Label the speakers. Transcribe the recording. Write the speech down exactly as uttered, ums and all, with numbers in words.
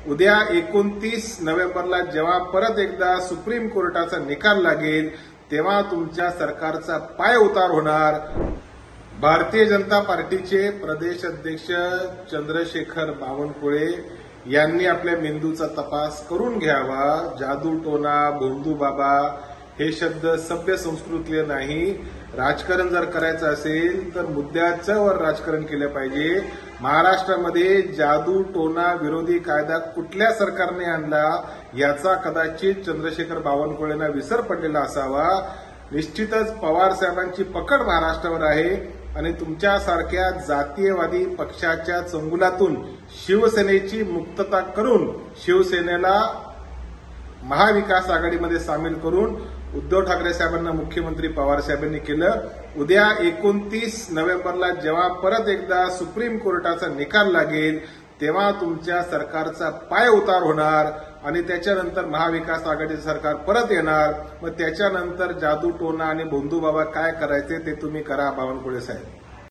Speaker 1: उद्या एकोणतीस नोव्हेंबरला जेव्हा परत एकदा सुप्रीम कोर्टाचा निकाल लागेल तेव्हा तुमच्या सरकारचा पाय उतार होणार। भारतीय जनता पार्टीचे प्रदेश अध्यक्ष चंद्रशेखर बावनकुळे यांनी आपल्या मेंदूचा तपास करून घ्यावा। जादूटोना, भोंदूबाबा हे शब्द सभ्य संस्कृतीले नाही। राजकारण जर करायचं असेल तर मुद्द्याच्या वर राजकारण केलं पाहिजे। महाराष्ट्रामध्ये जादूटोना विरोधी कायदा कुठल्या सरकारने आणला याचा कदाचित चंद्रशेखर बावनकुळेंना विसर पडलेला असावा। निश्चितच पवार साहेबांची पकड महाराष्ट्रावर आहे आणि तुमच्यासारख्या जातीयवादी पक्षाच्या चंगुलातून शिवसेनेची मुक्तता करून शिवसेनेला महाविकास आघाडीमध्ये सामील करून उद्धव ठाकरे साहेबांना मुख्यमंत्री पवार साहेबांनी केलं। उद्या एकोणतीस नोव्हेंबरला जेव्हा परत एकदा सुप्रीम कोर्टाचा निकाल लागेल तेव्हा तुमच्या सरकारचा पाय उतार होणार आणि त्याच्यानंतर महाविकास आघाडीचं सरकार परत येणार। मग त्याच्यानंतर जादूटोना आणि भोंदूबाबा काय करायचे ते तुम्ही करा बावनकुळे साहेब।